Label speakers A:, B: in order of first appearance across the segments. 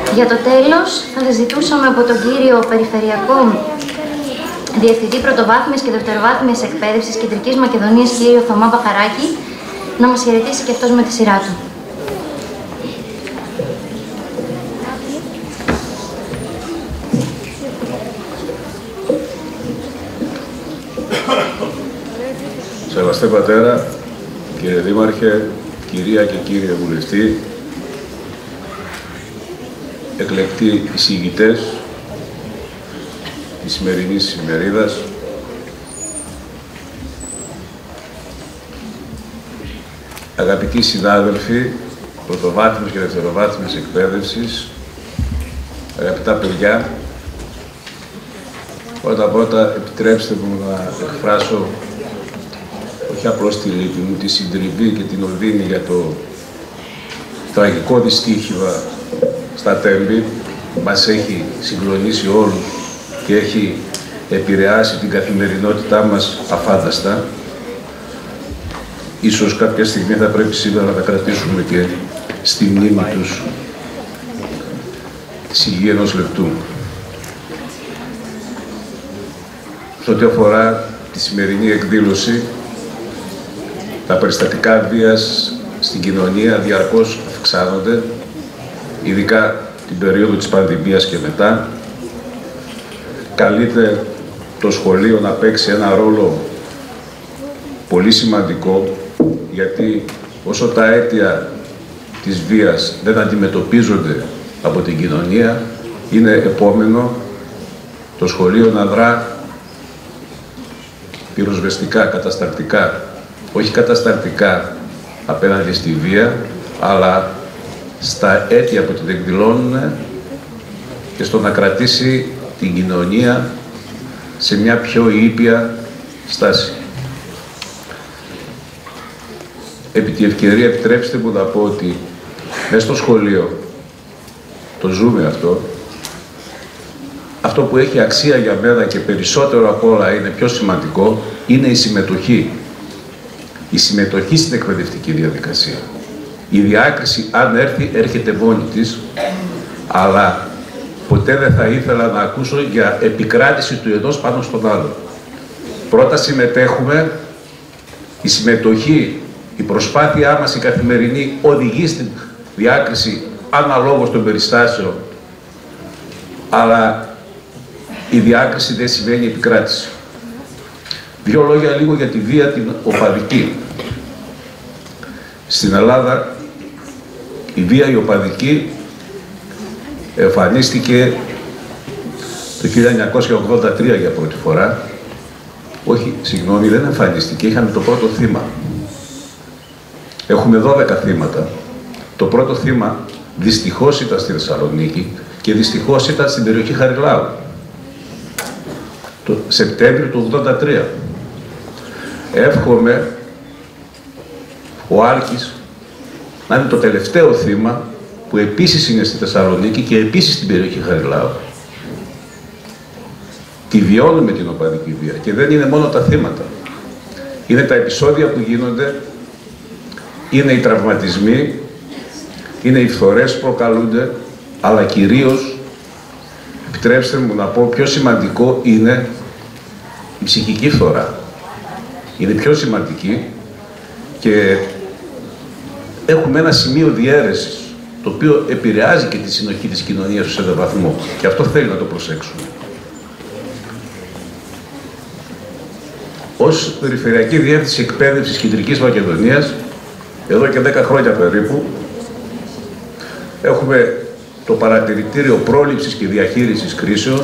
A: Για το τέλος, θα ζητούσαμε από τον κύριο Περιφερειακό Διευθυντή Πρωτοβάθμιας και Δευτεροβάθμιας Εκπαίδευσης Κεντρικής Μακεδονίας, κύριο Θωμά Βαχαράκη, να μας χαιρετήσει και αυτός με τη σειρά του.
B: Σεβαστέ Πατέρα, κύριε Δήμαρχε, κυρία και κύριε Βουλευτή, εκλεκτοί εισηγητές της σημερινής ημερίδας, αγαπητοί συνάδελφοι πρωτοβάθμιας και δευτεροβάθμιας εκπαίδευσης, αγαπητά παιδιά, πρώτα επιτρέψτε μου να εκφράσω όχι απλώς τη λύπη μου, τη συντριβή και την οδύνη για το τραγικό δυστύχημα στα Τέμπη, που μας έχει συγκλονίσει όλους και έχει επηρεάσει την καθημερινότητά μας αφάνταστα. Ίσως κάποια στιγμή θα πρέπει σήμερα να τα κρατήσουμε και στη μνήμη τους σιγή ενός λεπτού. Σε ό,τι αφορά τη σημερινή εκδήλωση, τα περιστατικά βίας στην κοινωνία διαρκώς αυξάνονται, ειδικά την περίοδο της πανδημίας και μετά. Καλείται το σχολείο να παίξει ένα ρόλο πολύ σημαντικό, γιατί όσο τα αίτια της βίας δεν αντιμετωπίζονται από την κοινωνία, είναι επόμενο το σχολείο να δρά πυροσβεστικά, κατασταλτικά, όχι κατασταλτικά απέναντι στη βία, αλλά στα αίτια που την εκδηλώνουν και στο να κρατήσει την κοινωνία σε μια πιο ήπια στάση. Επί τη ευκαιρία επιτρέψτε μου να πω ότι μέσα στο σχολείο το ζούμε αυτό που έχει αξία για μένα και περισσότερο απ' όλα είναι πιο σημαντικό, είναι η συμμετοχή. Η συμμετοχή στην εκπαιδευτική διαδικασία. Η διάκριση, αν έρθει, έρχεται μόνη της, αλλά ποτέ δεν θα ήθελα να ακούσω για επικράτηση του ενός πάνω στον άλλο. Πρώτα συμμετέχουμε, η συμμετοχή, η προσπάθειά μας η καθημερινή οδηγεί στην διάκριση αναλόγως των περιστάσεων, αλλά η διάκριση δεν σημαίνει επικράτηση. Δύο λόγια λίγο για τη βία την οπαδική. Στην Ελλάδα η βία η οπαδική εμφανίστηκε το 1983 για πρώτη φορά. Όχι, συγγνώμη, δεν εμφανίστηκε, είχαμε το πρώτο θύμα. Έχουμε 12 θύματα. Το πρώτο θύμα δυστυχώς ήταν στη Θεσσαλονίκη και δυστυχώς ήταν στην περιοχή Χαριλάου. Το Σεπτέμβριο του 1983. Εύχομαι ο Άλκης να είναι το τελευταίο θύμα που επίσης είναι στη Θεσσαλονίκη και επίσης στην περιοχή Χαριλάου. Τη βιώνουμε την οπαδική βία και δεν είναι μόνο τα θύματα. Είναι τα επεισόδια που γίνονται, είναι οι τραυματισμοί, είναι οι φθορές που προκαλούνται, αλλά κυρίως, επιτρέψτε μου να πω, πιο σημαντικό είναι η ψυχική φθορά. Είναι πιο σημαντική και έχουμε ένα σημείο διαίρεσης, το οποίο επηρεάζει και τη συνοχή της κοινωνίας σε έναν βαθμό. Και αυτό θέλει να το προσέξουμε. Ως Περιφερειακή Διεύθυνση Εκπαίδευσης Κεντρικής Μακεδονίας, εδώ και 10 χρόνια περίπου, έχουμε το παρατηρητήριο πρόληψης και διαχείρισης κρίσεων,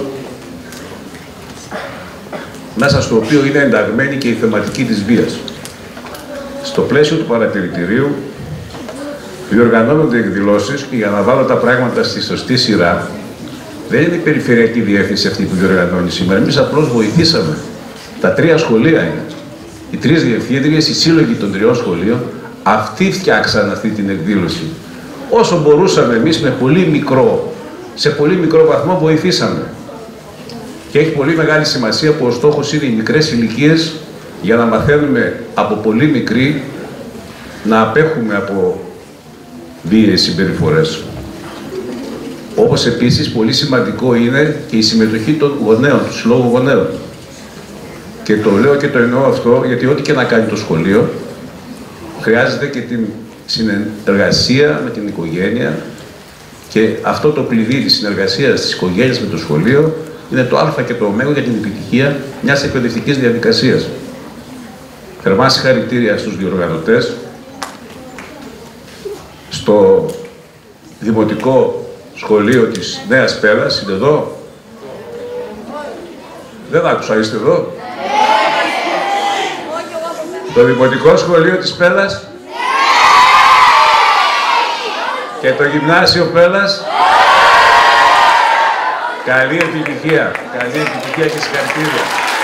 B: μέσα στο οποίο είναι ενταγμένη και η θεματική της βίας. Στο πλαίσιο του παρατηρητηρίου διοργανώνονται εκδηλώσεις και για να βάλω τα πράγματα στη σωστή σειρά, δεν είναι η Περιφερειακή Διεύθυνση αυτή που διοργανώνει σήμερα. Εμείς απλώς βοηθήσαμε. Τα 3 σχολεία είναι. Οι 3 διευθύντριες, οι σύλλογοι των 3 σχολείων, αυτοί φτιάξαν αυτή την εκδήλωση. Όσο μπορούσαμε εμείς σε πολύ μικρό βαθμό βοηθήσαμε. Και έχει πολύ μεγάλη σημασία που ο στόχος είναι οι μικρές ηλικίες για να μαθαίνουμε από πολύ μικροί να απέχουμε από βίαιες συμπεριφορές. Όπως επίσης πολύ σημαντικό είναι και η συμμετοχή των γονέων, του Συλλόγου Γονέων. Και το λέω και το εννοώ αυτό, γιατί ό,τι και να κάνει το σχολείο, χρειάζεται και την συνεργασία με την οικογένεια, και αυτό το κλειδί της συνεργασίας της οικογένειας με το σχολείο είναι το α και το ω για την επιτυχία μιας εκπαιδευτικής διαδικασίας. Θερμά συγχαρητήρια στους διοργανωτές, στο Δημοτικό Σχολείο της Νέας Πέδας. Είναι εδώ? Δεν άκουσα, είστε εδώ? Το Δημοτικό Σχολείο της Πέδας και το Γυμνάσιο Πέδας. Καλή επιτυχία και συγχαρητήρια.